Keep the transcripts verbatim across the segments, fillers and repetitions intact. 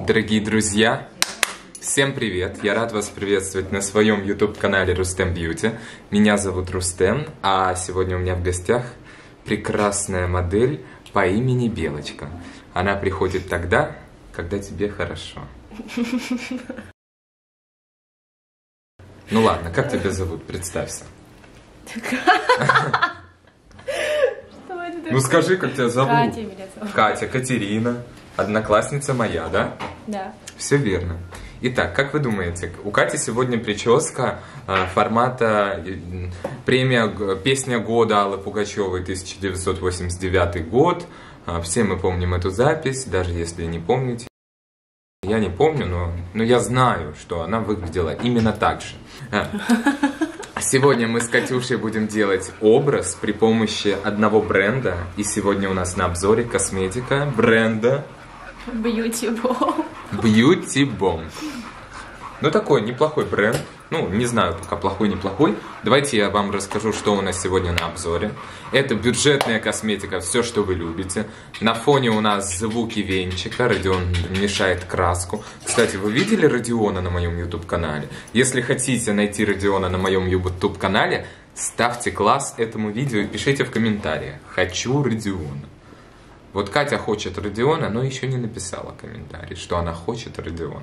Дорогие друзья, всем привет! Я рад вас приветствовать на своем YouTube-канале Рустем Бьюти. Меня зовут Рустем, а сегодня у меня в гостях прекрасная модель по имени Белочка. Она приходит тогда, когда тебе хорошо. Ну ладно, как тебя зовут? Представься. Ну скажи, как тебя зовут? Катя меня зовут. Катя, Катерина, одноклассница моя, да? Да. Все верно. Итак, как вы думаете, у Кати сегодня прическа э, формата э, премия «Песня года» Аллы Пугачевой, тысяча девятьсот восемьдесят девятый год. Э, все мы помним эту запись, даже если не помните. Я не помню, но, но я знаю, что она выглядела именно так же. Э. Сегодня мы с Катюшей будем делать образ при помощи одного бренда. И сегодня у нас на обзоре косметика бренда Beauty Bomb. Beauty Bomb. Ну, такой неплохой бренд. Ну, не знаю, пока плохой-неплохой. Давайте я вам расскажу, что у нас сегодня на обзоре. Это бюджетная косметика, все, что вы любите. На фоне у нас звуки венчика. Родион мешает краску. Кстати, вы видели Родиона на моем YouTube-канале? Если хотите найти Родиона на моем YouTube-канале, ставьте класс этому видео и пишите в комментариях: «Хочу Родиона». Вот Катя хочет Родиона, но еще не написала комментарий, что она хочет Родиона.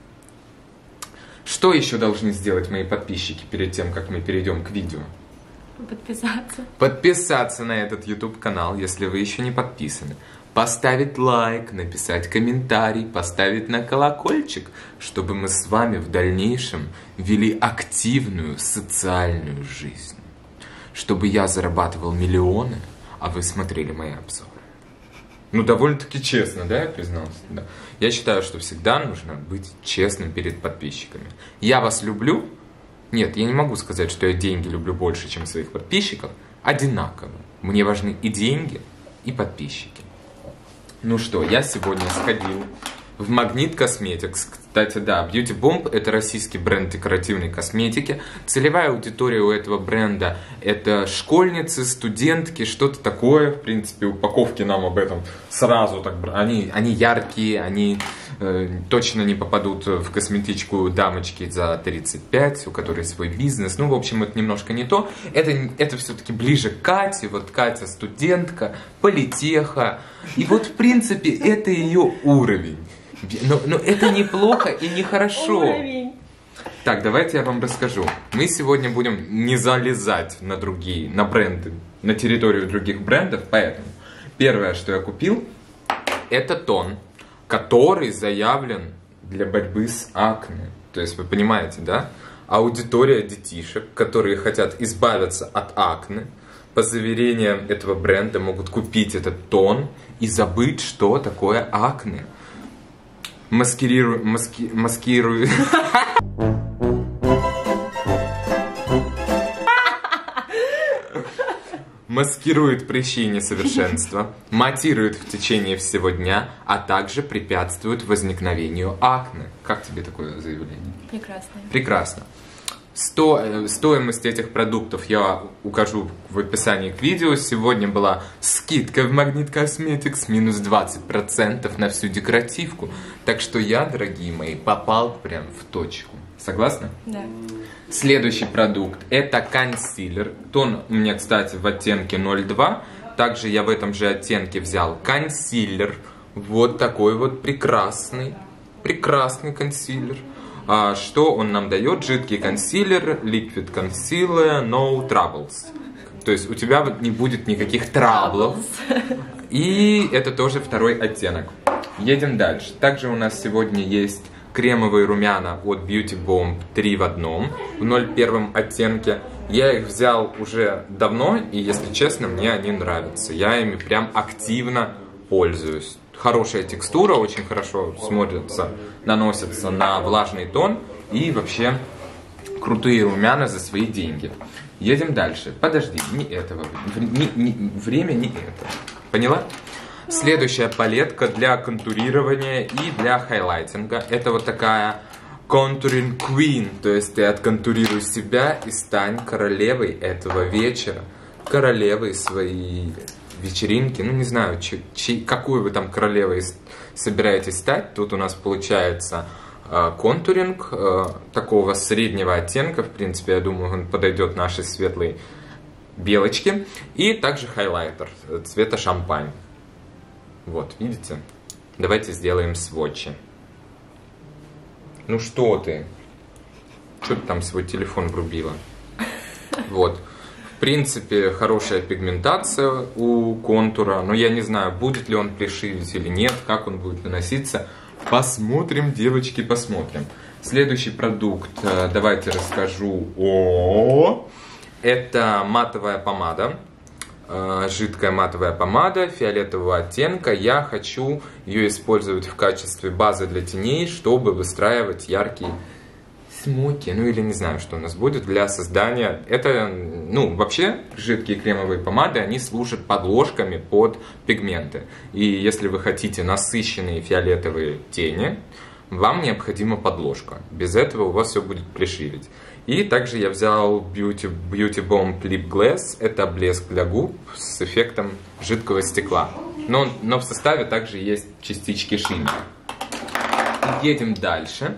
Что еще должны сделать мои подписчики перед тем, как мы перейдем к видео? Подписаться. Подписаться на этот YouTube-канал, если вы еще не подписаны. Поставить лайк, написать комментарий, поставить на колокольчик, чтобы мы с вами в дальнейшем вели активную социальную жизнь. Чтобы я зарабатывал миллионы, а вы смотрели мои обзоры. Ну, довольно-таки честно, да, я признался? Да. Я считаю, что всегда нужно быть честным перед подписчиками. Я вас люблю. Нет, я не могу сказать, что я деньги люблю больше, чем своих подписчиков. Одинаково. Мне важны и деньги, и подписчики. Ну что, я сегодня сходил в Магнит Косметикс. Кстати, да, Beauty Bomb – это российский бренд декоративной косметики. Целевая аудитория у этого бренда – это школьницы, студентки, что-то такое. В принципе, упаковки нам об этом сразу так... Они, они яркие, они э, точно не попадут в косметичку дамочки за тридцать пять, у которой свой бизнес. Ну, в общем, это немножко не то. Это, это все-таки ближе к Кате. Вот Катя студентка, политеха. И вот, в принципе, это ее уровень. Но, но это неплохо и нехорошо. Уровень. Так, давайте я вам расскажу. Мы сегодня будем не залезать на другие, на бренды, на территорию других брендов. Поэтому первое, что я купил, это тон, который заявлен для борьбы с акне. То есть вы понимаете, да? Аудитория детишек, которые хотят избавиться от акне, по заверениям этого бренда могут купить этот тон и забыть, что такое акне. Маскирует, маски, маскирует. Маскирует прыщи и несовершенства, матирует в течение всего дня, а также препятствует возникновению акне. Как тебе такое заявление? Прекрасно. Прекрасно. Сто, стоимость этих продуктов я укажу в описании к видео. Сегодня была скидка в Магнит Косметикс, минус двадцать процентов на всю декоративку. Так что я, дорогие мои, попал прям в точку. Согласны? Да. Следующий продукт – это консилер. Тон у меня, кстати, в оттенке ноль два. Также я в этом же оттенке взял консилер. Вот такой вот прекрасный, прекрасный консилер. А что он нам дает? Жидкий консилер, liquid concealer, no troubles. То есть у тебя не будет никаких траблов. И это тоже второй оттенок. Едем дальше. Также у нас сегодня есть кремовые румяна от Beauty Bomb три в одном в ноль один оттенке. Я их взял уже давно, и, если честно, мне они нравятся. Я ими прям активно пользуюсь. Хорошая текстура, очень хорошо смотрится, наносится на влажный тон. И вообще крутые румяна за свои деньги. Едем дальше. Подожди, не этого. Не, не, время не это. Поняла? Следующая палетка для контурирования и для хайлайтинга. Это вот такая Contouring Queen. То есть ты отконтурируй себя и стань королевой этого вечера. Королевой своей вечеринке, ну не знаю, чей, чей, какую вы там королевой собираетесь стать. Тут у нас получается э, контуринг э, такого среднего оттенка, в принципе, я думаю, он подойдет нашей светлой белочке. И также хайлайтер цвета шампань. Вот, видите? Давайте сделаем сводчи. Ну что ты? Что ты там свой телефон врубила? Вот. В принципе, хорошая пигментация у контура. Но я не знаю, будет ли он пришивить или нет, как он будет наноситься. Посмотрим, девочки, посмотрим. Следующий продукт, давайте расскажу о... Это матовая помада. Жидкая матовая помада фиолетового оттенка. Я хочу ее использовать в качестве базы для теней, чтобы выстраивать яркие смоки. Ну или не знаю, что у нас будет для создания. Это, ну, вообще жидкие кремовые помады, они служат подложками под пигменты. И если вы хотите насыщенные фиолетовые тени, вам необходима подложка. Без этого у вас все будет плешивить. И также я взял Beauty, Beauty Bomb Lip Glass. Это блеск для губ с эффектом жидкого стекла. Но, но в составе также есть частички шиммера. Едем дальше.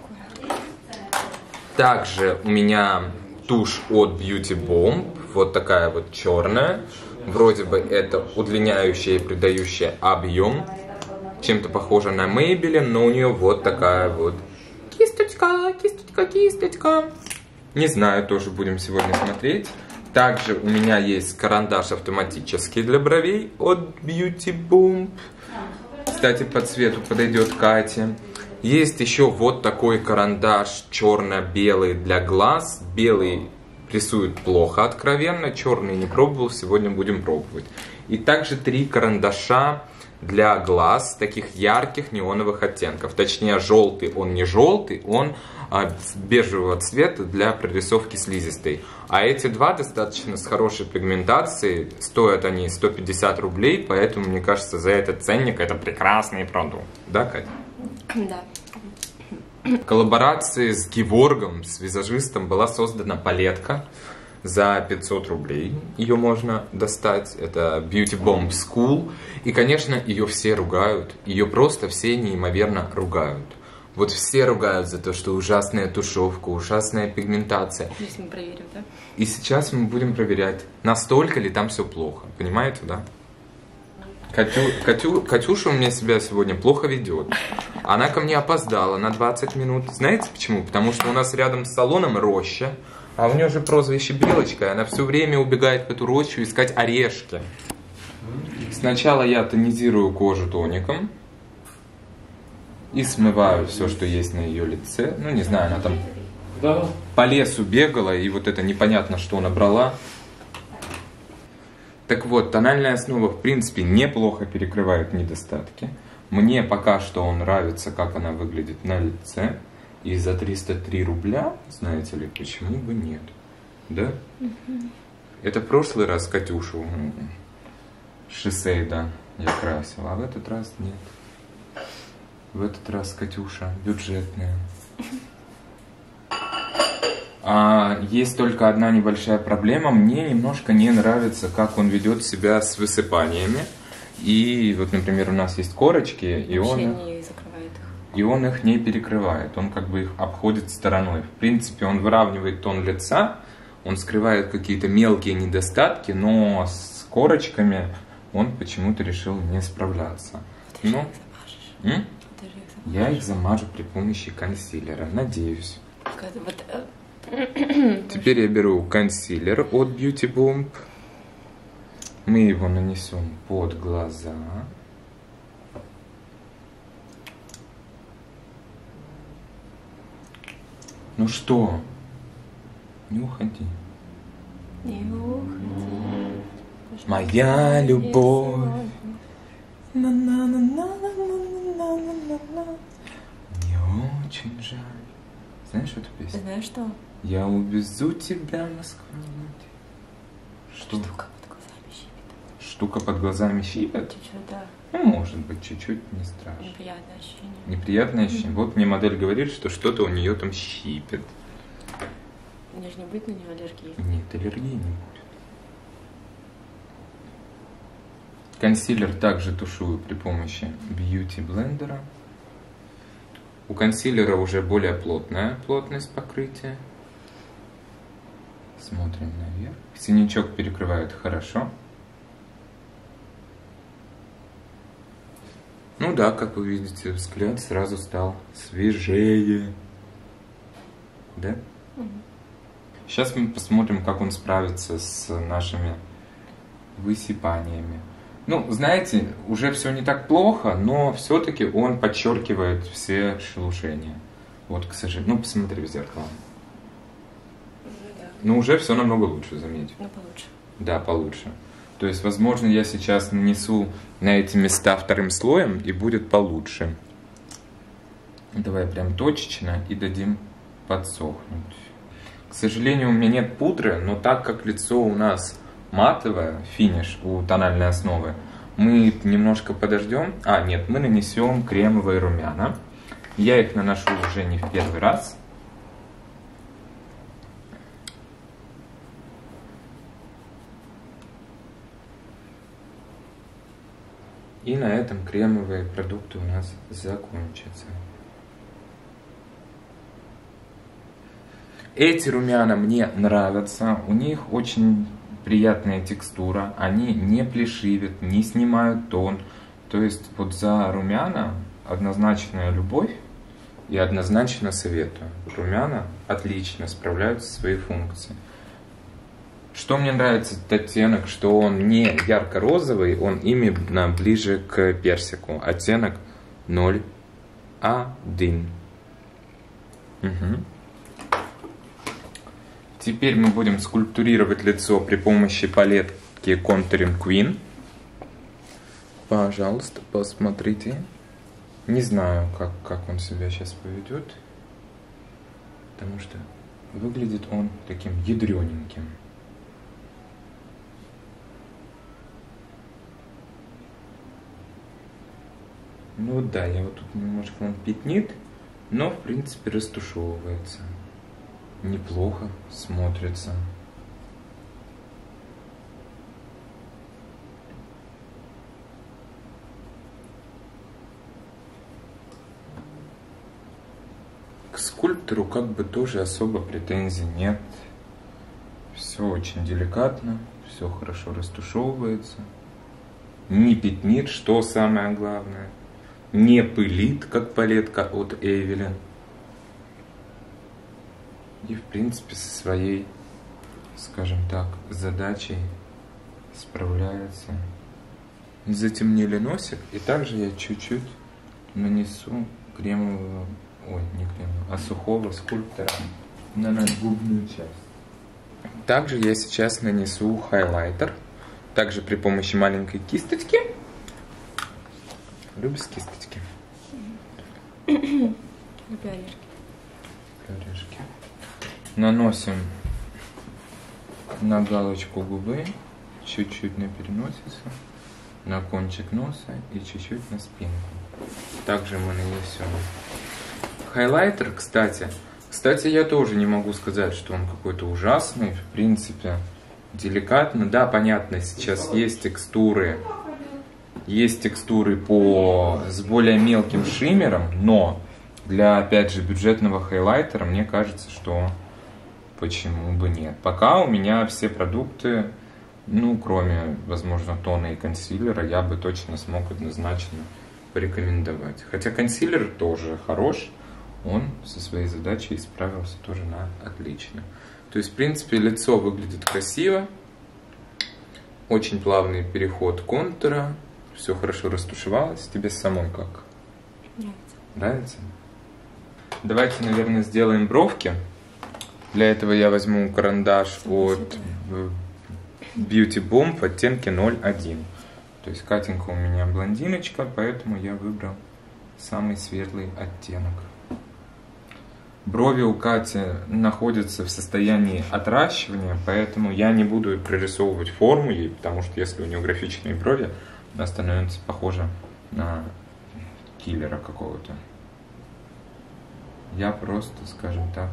Также у меня тушь от Beauty Bomb. Вот такая вот черная. Вроде бы это удлиняющая и придающая объем. Чем-то похожа на Maybelline, но у нее вот такая вот кисточка, кисточка, кисточка. Не знаю, тоже будем сегодня смотреть. Также у меня есть карандаш автоматический для бровей от Beauty Bomb. Кстати, по цвету подойдет Кате. Есть еще вот такой карандаш черно-белый для глаз. Белый рисует плохо, откровенно. Черный не пробовал, сегодня будем пробовать. И также три карандаша для глаз таких ярких неоновых оттенков. Точнее, желтый он не желтый, он а, бежевого цвета для прорисовки слизистой. А эти два достаточно с хорошей пигментацией. Стоят они сто пятьдесят рублей, поэтому, мне кажется, за этот ценник это прекрасный продукт. Да, Катя? Да. В коллаборации с Геворгом, с визажистом, была создана палетка за пятьсот рублей. Ее можно достать. Это Beauty Bomb School. И, конечно, ее все ругают. Ее просто все неимоверно ругают. Вот все ругают за то, что ужасная тушевка, ужасная пигментация. Сейчас мы проверим, да? И сейчас мы будем проверять, настолько ли там все плохо. Понимаете, да? Катю, Катю, Катюша у меня себя сегодня плохо ведет. Она ко мне опоздала на двадцать минут. Знаете почему? Потому что у нас рядом с салоном роща. А у нее же прозвище Белочка, и она все время убегает в эту рощу искать орешки. Сначала я тонизирую кожу тоником. И смываю все, что есть на ее лице. Ну, не знаю, она там да. по лесу бегала, и вот это непонятно, что набрала. Так вот, тональная основа, в принципе, неплохо перекрывает недостатки. Мне пока что нравится, как она выглядит на лице. И за триста три рубля, знаете ли, почему бы нет? Да? Mm-hmm. Это в прошлый раз Катюшу Шисейда я красила, а в этот раз нет. В этот раз Катюша бюджетная. А есть только одна небольшая проблема. Мне немножко не нравится, как он ведет себя с высыпаниями. И вот, например, у нас есть корочки, и он... не закрывает их. И он их не перекрывает, он как бы их обходит стороной. В принципе, он выравнивает тон лица, он скрывает какие-то мелкие недостатки, но с корочками он почему-то решил не справляться. Ты ну, же их замажешь. М? Ты же их замажешь. Я их замажу при помощи консилера, надеюсь. Вот, Теперь я беру консилер от Beauty Bomb. Мы его нанесем под глаза. Ну что? Не уходи. Не уходи. Моя любовь. Мне очень жаль. Знаешь эту песню? Знаешь что? Я увезу тебя в Москву. Что? Штука под глазами щипет. Штука под глазами щипет? Чуть-чуть, да. Ну, может быть, чуть-чуть, не страшно. Неприятное ощущение. Неприятное ощущение. Вот мне модель говорит, что что-то у нее там щипет. У нее же не будет на нее аллергии? Нет, аллергии не будет. Консилер также тушую при помощи Beauty блендера. У консилера уже более плотная плотность покрытия. Смотрим наверх. Синячок перекрывает хорошо. Ну да, как вы видите, взгляд сразу стал свежее. Да? Угу. Сейчас мы посмотрим, как он справится с нашими высыпаниями. Ну, знаете, уже все не так плохо, но все-таки он подчеркивает все шелушения. Вот, к сожалению. Ну, посмотри в зеркало. Уже, да. Ну, уже все намного лучше, заметь. Ну, получше. Да, получше. То есть, возможно, я сейчас нанесу на эти места вторым слоем, и будет получше. Давай прям точечно и дадим подсохнуть. К сожалению, у меня нет пудры, но так как лицо у нас матовое, финиш у тональной основы, мы немножко подождем. А, нет, мы нанесем кремовые румяна. Я их наношу уже не в первый раз. И на этом кремовые продукты у нас закончатся. Эти румяна мне нравятся. У них очень приятная текстура. Они не плешивят, не снимают тон. То есть вот за румяна однозначная любовь и однозначно советую. Румяна отлично справляются со своей функцией. Что мне нравится этот оттенок, что он не ярко-розовый, он именно ближе к персику. Оттенок ноль один. Угу. Теперь мы будем скульптурировать лицо при помощи палетки Contouring Queen. Пожалуйста, посмотрите. Не знаю, как, как он себя сейчас поведет, потому что выглядит он таким ядрененьким. Ну да, я вот тут немножко он пятнит, но в принципе растушевывается. Неплохо смотрится. К скульптору как бы тоже особо претензий нет. Все очень деликатно, все хорошо растушевывается. Не пятнит, что самое главное. Не пылит, как палетка от Эйвелин. И в принципе со своей, скажем так, задачей справляется. Затемнили носик, и также я чуть-чуть нанесу кремового, ой, не кремового, а сухого скульптора на надгубную часть. Также я сейчас нанесу хайлайтер, также при помощи маленькой кисточки. Любишь кисточки? Люблю орешки. Орешки. Наносим на галочку губы, чуть-чуть на переносицу, на кончик носа и чуть-чуть на спинку. Также мы нанесем хайлайтер, кстати. Кстати, я тоже не могу сказать, что он какой-то ужасный. В принципе, деликатно. Да, понятно, сейчас есть текстуры, есть текстуры по, с более мелким шиммером, но для, опять же, бюджетного хайлайтера, мне кажется, что почему бы нет. Пока у меня все продукты, ну, кроме, возможно, тона и консилера, я бы точно смог однозначно порекомендовать. Хотя консилер тоже хорош, он со своей задачей справился тоже на отлично. То есть, в принципе, лицо выглядит красиво, очень плавный переход контура, все хорошо растушевалось. Тебе самой как? Нравится. Нравится? Давайте, наверное, сделаем бровки. Для этого я возьму карандаш от Beauty Bomb в оттенке ноль один. То есть Катенька у меня блондиночка, поэтому я выбрал самый светлый оттенок. Брови у Кати находятся в состоянии отращивания, поэтому я не буду прорисовывать форму ей, потому что если у нее графичные брови, она становится похожа на киллера какого-то. Я просто, скажем так,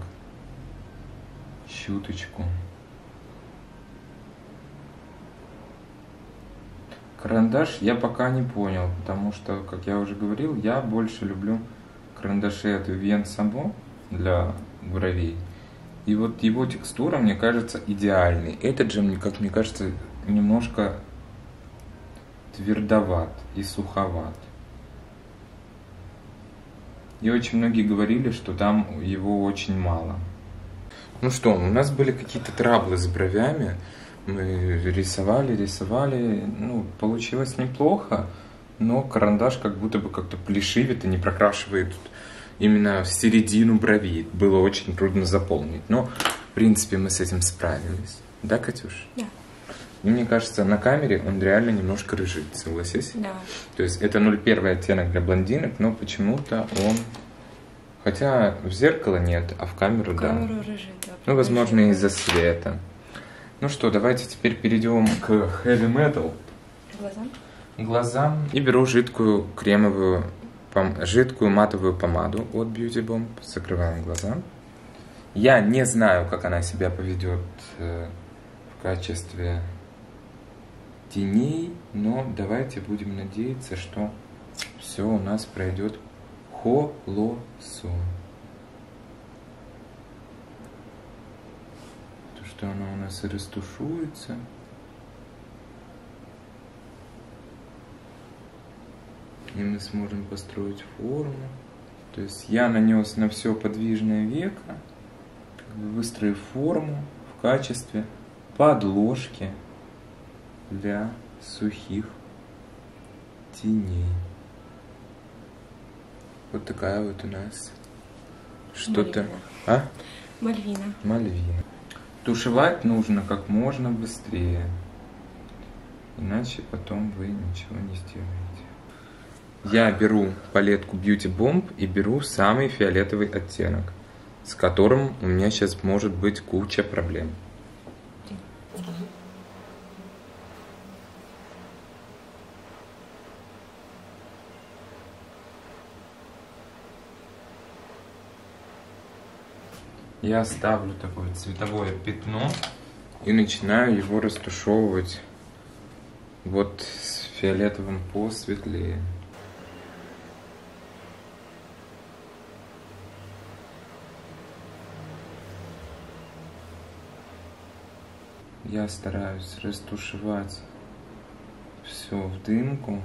чуточку Карандаш я пока не понял, потому что, как я уже говорил, я больше люблю карандаши от Vivienne Samo для бровей. И вот его текстура, мне кажется, идеальной. Этот же, как мне кажется, немножко твердоват и суховат. И очень многие говорили, что там его очень мало. Ну что, у нас были какие-то траблы с бровями. Мы рисовали, рисовали. Ну, получилось неплохо, но карандаш как будто бы как-то плешивит и не прокрашивает именно в середину бровей. Было очень трудно заполнить. Но, в принципе, мы с этим справились. Да, Катюш? Да. И мне кажется, на камере он реально немножко рыжит, согласись? Да. То есть это ноль один оттенок для блондинок, но почему-то он... Хотя в зеркало нет, а в камеру, в да. камеру рыжит, да. Ну, возможно, из-за света. Ну что, давайте теперь перейдем к heavy metal. Глазам? Глазам. И беру жидкую кремовую, пом... жидкую матовую помаду от Beauty Bomb. Закрываем глаза. Я не знаю, как она себя поведет э, в качестве теней, но давайте будем надеяться, что все у нас пройдет холосо. То, что она у нас и растушуется. И мы сможем построить форму. То есть я нанес на все подвижное веко, как бы выстроив форму в качестве подложки для сухих теней. Вот такая вот у нас что-то... А? Мальвина. Мальвина. Тушевать нужно как можно быстрее. Иначе потом вы ничего не сделаете. Я беру палетку Beauty Bomb и беру самый фиолетовый оттенок, с которым у меня сейчас может быть куча проблем. Я ставлю такое цветовое пятно и начинаю его растушевывать вот с фиолетовым посветлее. Я стараюсь растушевать все в дымку.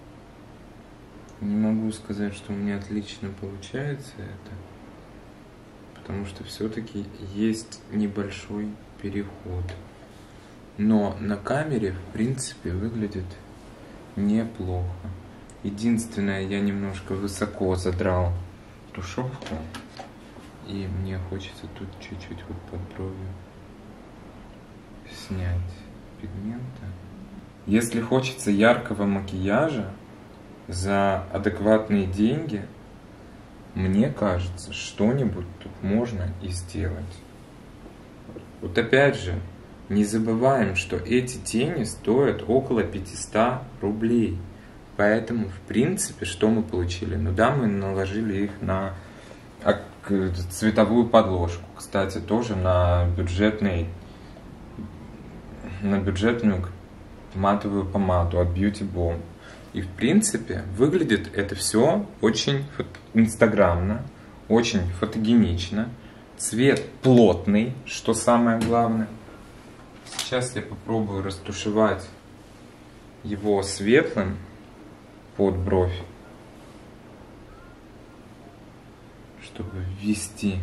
Не могу сказать, что у меня отлично получается это, потому что все-таки есть небольшой переход. Но на камере, в принципе, выглядит неплохо. Единственное, я немножко высоко задрал тушевку, и мне хочется тут чуть-чуть вот под бровью снять пигмента. Если хочется яркого макияжа за адекватные деньги, мне кажется, что-нибудь тут можно и сделать. Вот опять же, не забываем, что эти тени стоят около пятисот рублей. Поэтому, в принципе, что мы получили? Ну да, мы наложили их на цветовую подложку. Кстати, тоже на бюджетный, на бюджетную матовую помаду от Beauty Bomb. И в принципе выглядит это все очень инстаграмно, очень фотогенично. Цвет плотный, что самое главное. Сейчас я попробую растушевать его светлым под бровь, чтобы ввести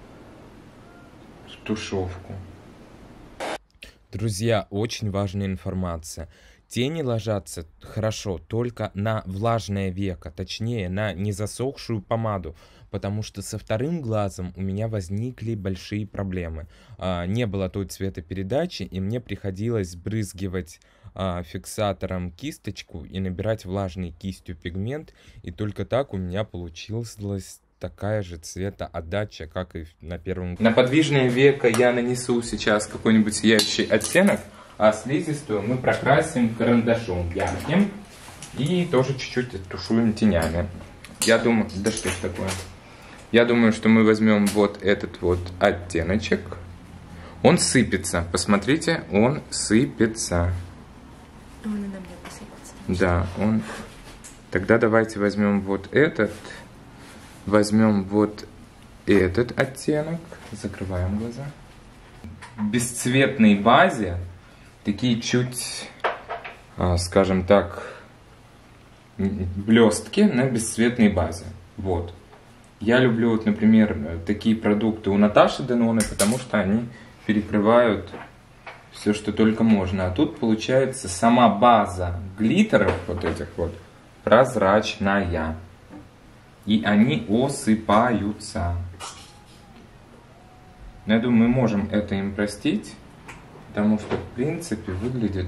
в тушевку. Друзья, очень важная информация. Тени ложатся хорошо только на влажное веко, точнее на незасохшую помаду, потому что со вторым глазом у меня возникли большие проблемы. А, не было той цветопередачи, и мне приходилось сбрызгивать а, фиксатором кисточку и набирать влажной кистью пигмент, и только так у меня получилась такая же цветоотдача, как и на первом. На подвижное веко я нанесу сейчас какой-нибудь сияющий оттенок, а слизистую мы прокрасим карандашом ярким и тоже чуть-чуть оттушуем тенями. Я думаю, да что ж такое. Я думаю, что мы возьмем вот этот вот оттеночек. Он сыпется. Посмотрите, он сыпется. Он и на мне посыпется. Да, он... Тогда давайте возьмем вот этот, возьмем вот этот оттенок, закрываем глаза. В бесцветной базе такие чуть, скажем так, блестки на бесцветной базе. Вот. Я люблю, вот, например, такие продукты у Наташи Деноны, потому что они перекрывают все, что только можно. А тут получается сама база глиттеров вот этих вот прозрачная. И они осыпаются. Но я думаю, мы можем это им простить, потому что, в принципе, выглядит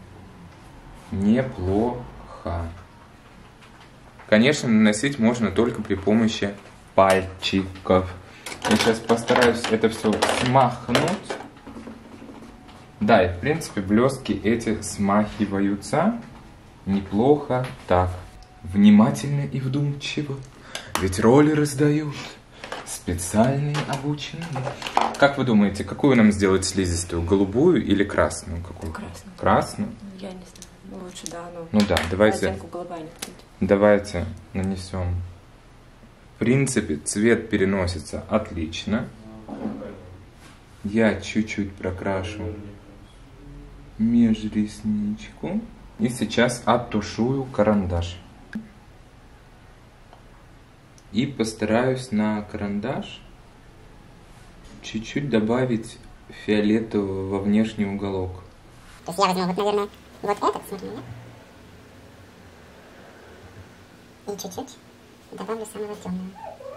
неплохо. Конечно, наносить можно только при помощи пальчиков. Я сейчас постараюсь это все смахнуть. Да, и в принципе блестки эти смахиваются неплохо так. Внимательно и вдумчиво, ведь роли раздают специальные обученные. Как вы думаете, какую нам сделать слизистую? Голубую или красную? Какую? Красную. Красную? Я не знаю. Лучше, да, но... Ну да, давайте... Голубая. Давайте нанесем. В принципе, цвет переносится отлично. Я чуть-чуть прокрашу межресничку. И сейчас оттушую карандаш. И постараюсь на карандаш чуть-чуть добавить фиолетового во внешний уголок. То есть я возьму вот, наверное, вот этот, смотри, и чуть-чуть добавлю самого темного.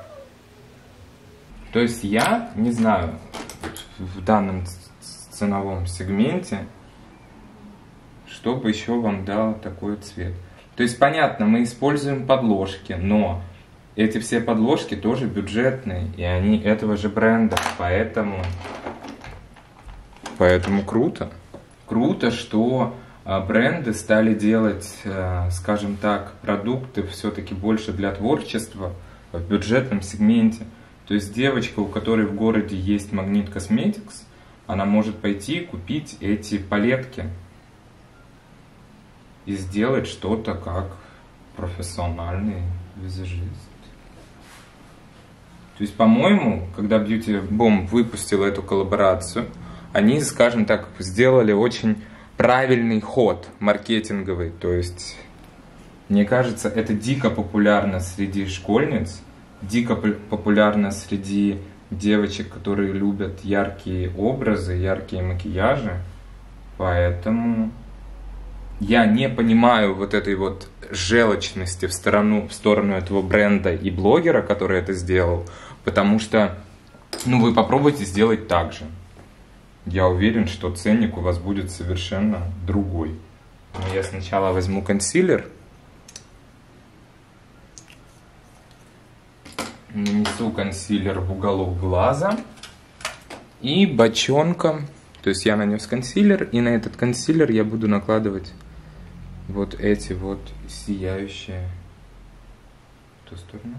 То есть я не знаю в данном ценовом сегменте, чтобы еще вам дал такой цвет. То есть понятно, мы используем подложки, но эти все подложки тоже бюджетные, и они этого же бренда, поэтому, поэтому круто. Круто, что бренды стали делать, скажем так, продукты все-таки больше для творчества в бюджетном сегменте. То есть девочка, у которой в городе есть Магнит Косметикс, она может пойти купить эти палетки и сделать что-то как профессиональный визажист. То есть, по-моему, когда Beauty Bomb выпустила эту коллаборацию, они, скажем так, сделали очень правильный ход маркетинговый. То есть, мне кажется, это дико популярно среди школьниц, дико популярно среди девочек, которые любят яркие образы, яркие макияжи. Поэтому я не понимаю вот этой вот желчности в сторону, в сторону этого бренда и блогера, который это сделал, потому что, ну, вы попробуйте сделать так же. Я уверен, что ценник у вас будет совершенно другой. Но я сначала возьму консилер, нанесу консилер в уголок глаза и бочонком, то есть я нанес консилер, и на этот консилер я буду накладывать вот эти вот сияющие в ту сторону.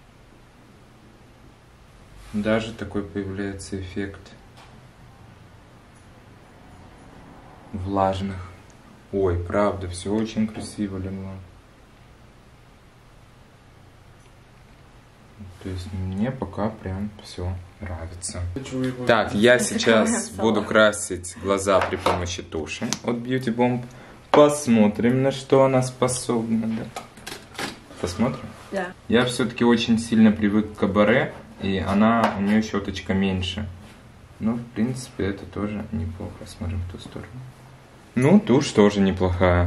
Даже такой появляется эффект влажных. Ой, правда, все очень красиво легло. То есть мне пока прям все нравится. Так, я сейчас буду красить глаза при помощи туши от Beauty Bomb. Посмотрим, на что она способна. Да? Посмотрим? Да. Я все-таки очень сильно привык к Кабаре, и она, у нее щеточка меньше. Но, в принципе, это тоже неплохо. Смотрим в ту сторону. Ну, тушь тоже неплохая.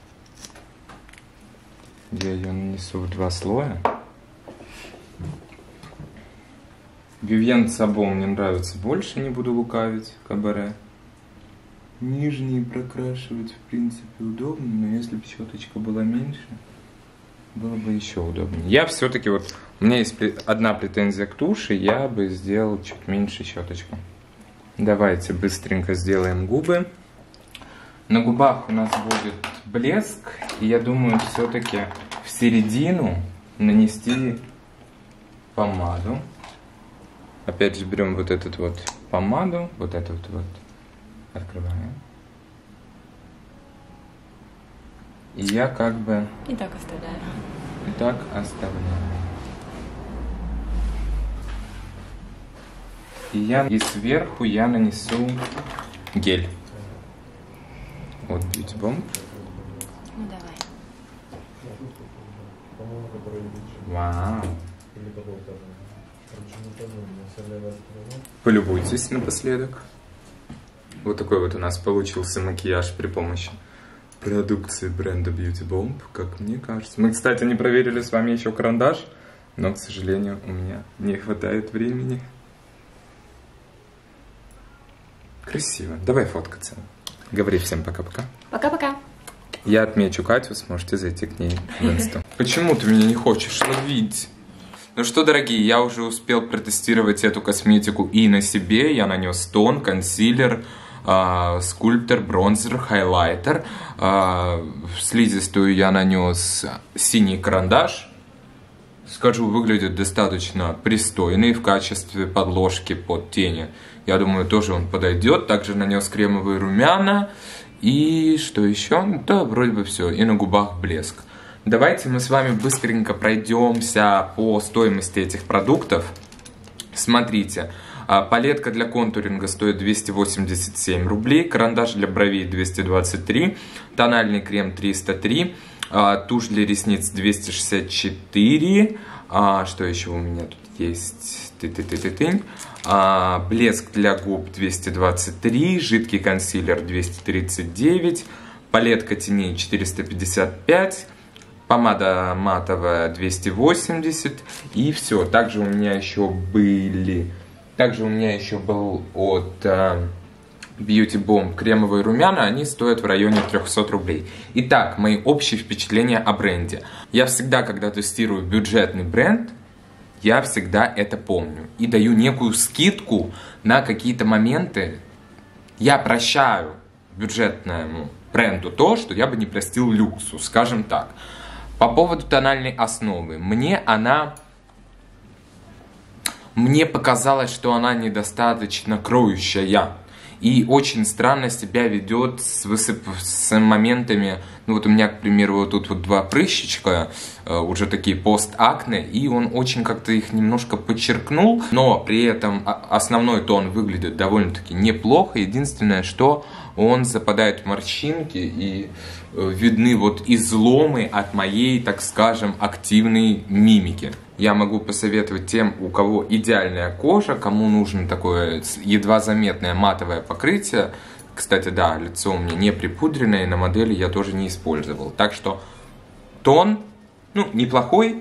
Я ее нанесу в два слоя. Вивьен Сабо мне нравится больше, не буду лукавить, Кабаре. Нижние прокрашивать, в принципе, удобно, но если бы щеточка была меньше, было бы еще удобнее. Я все-таки вот, у меня есть одна претензия к туши, я бы сделал чуть меньше щеточку. Давайте быстренько сделаем губы. На губах у нас будет блеск, и я думаю, все-таки в середину нанести помаду. Опять же берем вот этот вот помаду, вот этот вот открываем. И я как бы... И так оставляю. И так оставляю. И я и сверху я нанесу гель. Вот Beauty Bomb. Ну давай. Вау. Полюбуйтесь напоследок. Вот такой вот у нас получился макияж при помощи продукции бренда Beauty Bomb, как мне кажется. Мы, кстати, не проверили с вами еще карандаш, но, к сожалению, у меня не хватает времени. Красиво. Давай фоткаться. Говори всем пока-пока. Пока-пока. Я отмечу Катю, сможете зайти к ней в инсту. Почему ты меня не хочешь ловить? Ну что, дорогие, я уже успел протестировать эту косметику и на себе. Я нанес тон, консилер, э, скульптор, бронзер, хайлайтер. Э, в слизистую я нанес синий карандаш. Скажу, выглядит достаточно пристойный в качестве подложки под тени. Я думаю, тоже он подойдет. Также нанес кремовые румяна. И что еще? Да, вроде бы все. И на губах блеск. Давайте мы с вами быстренько пройдемся по стоимости этих продуктов. Смотрите. Палетка для контуринга стоит двести восемьдесят семь рублей. Карандаш для бровей двести двадцать три. Тональный крем триста три. Тушь для ресниц двести шестьдесят четыре. Что еще у меня тут есть? Ты-ты-ты-ты-ты. А, блеск для губ двести двадцать три, жидкий консилер двести тридцать девять, палетка теней четыреста пятьдесят пять, помада матовая двести восемьдесят и все. Также у меня еще были, также у меня еще был от а, Beauty Bomb кремовые румяна, они стоят в районе трехсот рублей. Итак, мои общие впечатления о бренде. Я всегда, когда тестирую бюджетный бренд, я всегда это помню и даю некую скидку на какие-то моменты. Я прощаю бюджетному бренду то, что я бы не простил люксу, скажем так. По поводу тональной основы. Мне она... Мне показалось, что она недостаточно кроющая. И очень странно себя ведет с, высып... с моментами. Ну вот у меня, к примеру, вот тут вот два прыщичка, э, уже такие пост-акне, и он очень как-то их немножко подчеркнул, но при этом основной тон выглядит довольно-таки неплохо. Единственное, что он западает в морщинки и э, видны вот изломы от моей, так скажем, активной мимики. Я могу посоветовать тем, у кого идеальная кожа, кому нужно такое едва заметное матовое покрытие. Кстати, да, лицо у меня не припудренное, и на модели я тоже не использовал. Так что тон, ну, неплохой,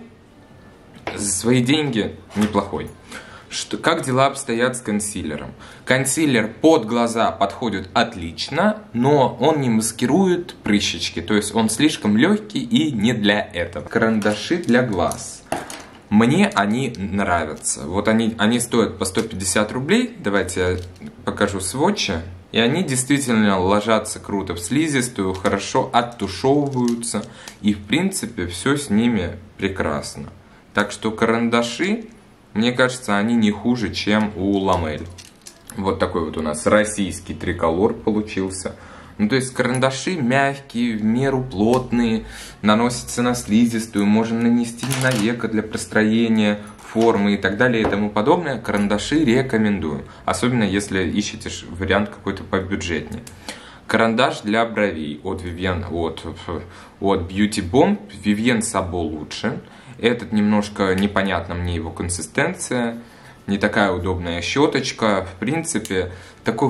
за свои деньги неплохой. Что, как дела обстоят с консилером? Консилер под глаза подходит отлично, но он не маскирует прыщички, то есть он слишком легкий и не для этого. Карандаши для глаз. Мне они нравятся. Вот они, они стоят по сто пятьдесят рублей. Давайте я покажу сводчи. И они действительно ложатся круто в слизистую, хорошо оттушевываются. И в принципе все с ними прекрасно. Так что карандаши, мне кажется, они не хуже, чем у Ламель. Вот такой вот у нас российский триколор получился. Ну, то есть карандаши мягкие, в меру плотные, наносятся на слизистую, можно нанести на веко для простроения формы и так далее и тому подобное. Карандаши рекомендую, особенно если ищете вариант какой-то побюджетнее. Карандаш для бровей от Vivienne, от, от Beauty Bomb, Vivienne Sabo лучше. Этот немножко непонятна мне его консистенция, не такая удобная щеточка, в принципе, такой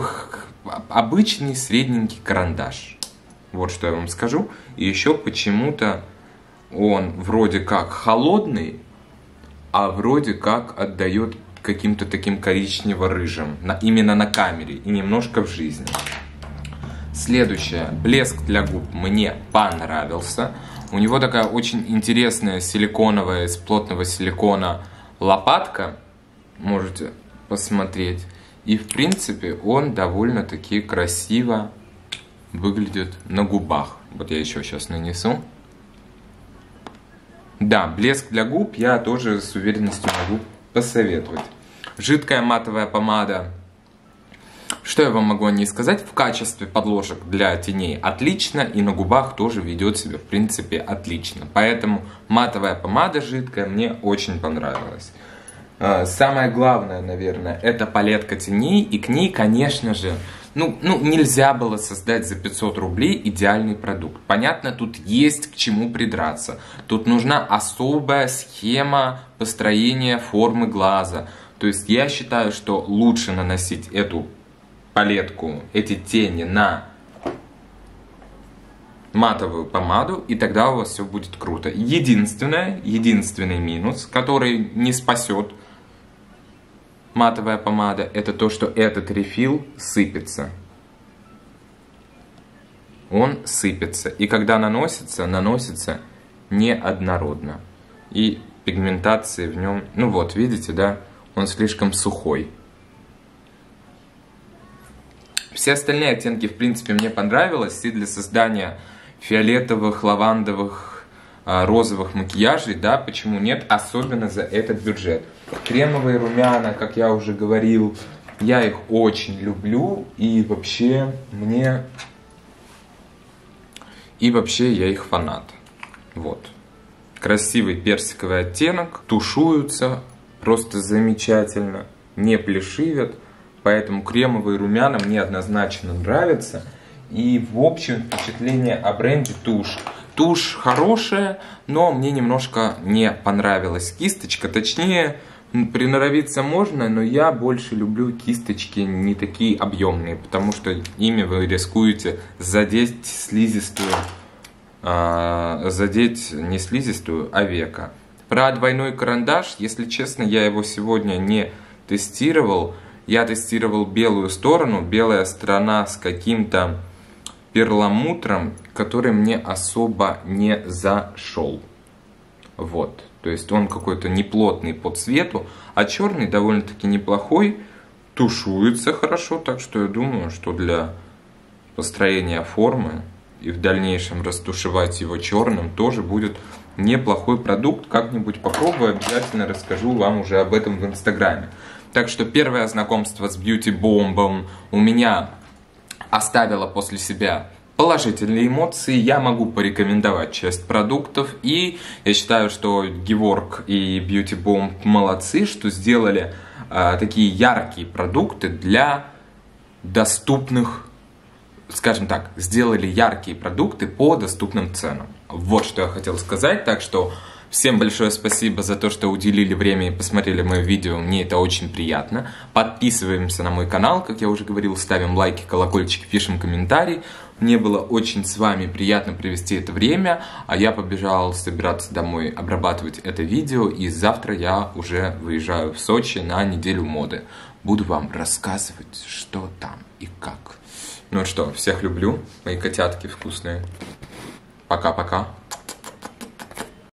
обычный средненький карандаш. Вот что я вам скажу. И еще почему-то он вроде как холодный, а вроде как отдает каким-то таким коричнево-рыжим. На, именно на камере и немножко в жизни. Следующее. Блеск для губ мне понравился. У него такая очень интересная силиконовая, из плотного силикона лопатка. Можете посмотреть. И в принципе он довольно-таки красиво выглядит на губах. Вот я еще сейчас нанесу. Да, блеск для губ я тоже с уверенностью могу посоветовать. Жидкая матовая помада Что я вам могу о ней сказать? В качестве подложек для теней отлично, и на губах тоже ведет себя, в принципе, отлично. Поэтому матовая помада жидкая мне очень понравилась. Самое главное, наверное, это палетка теней, и к ней, конечно же, ну, ну, нельзя было создать за пятьсот рублей идеальный продукт. Понятно, тут есть к чему придраться. Тут нужна особая схема построения формы глаза. То есть я считаю, что лучше наносить эту палетку, эти тени на матовую помаду, и тогда у вас все будет круто. Единственное, единственный минус, который не спасет матовая помада, это то, что этот рефил сыпется. Он сыпется. И когда наносится, наносится неоднородно. И пигментации в нем, ну вот, видите, да, он слишком сухой. Все остальные оттенки, в принципе, мне понравилось. И для создания фиолетовых, лавандовых, розовых макияжей, да, почему нет, особенно за этот бюджет. Кремовые румяна, как я уже говорил, я их очень люблю. И вообще, мне... И вообще, я их фанат. Вот. Красивый персиковый оттенок. Тушуются просто замечательно. Не плешивят. Поэтому кремовые румяна мне однозначно нравятся. И в общем впечатление о бренде тушь. Тушь хорошая, но мне немножко не понравилась кисточка. Точнее, приноровиться можно, но я больше люблю кисточки не такие объемные. Потому что ими вы рискуете задеть слизистую, э, задеть не слизистую, а века. Про двойной карандаш, если честно, я его сегодня не тестировал. Я тестировал белую сторону, белая сторона с каким-то перламутром, который мне особо не зашел. Вот, то есть он какой-то неплотный по цвету, а черный довольно-таки неплохой, тушуется хорошо, так что я думаю, что для построения формы и в дальнейшем растушевать его черным тоже будет неплохой продукт. Как-нибудь попробую, обязательно расскажу вам уже об этом в инстаграме. Так что первое знакомство с Beauty Bomb у меня оставило после себя положительные эмоции. Я могу порекомендовать часть продуктов. И я считаю, что Gework и Beauty Bomb молодцы, что сделали э, такие яркие продукты для доступных, скажем так, сделали яркие продукты по доступным ценам. Вот что я хотел сказать. Так что всем большое спасибо за то, что уделили время и посмотрели мое видео. Мне это очень приятно. Подписываемся на мой канал, как я уже говорил, ставим лайки, колокольчики, пишем комментарии. Мне было очень с вами приятно провести это время. А я побежал собираться домой, обрабатывать это видео. И завтра я уже выезжаю в Сочи на неделю моды. Буду вам рассказывать, что там и как. Ну что, всех люблю. Мои котятки вкусные. Пока-пока.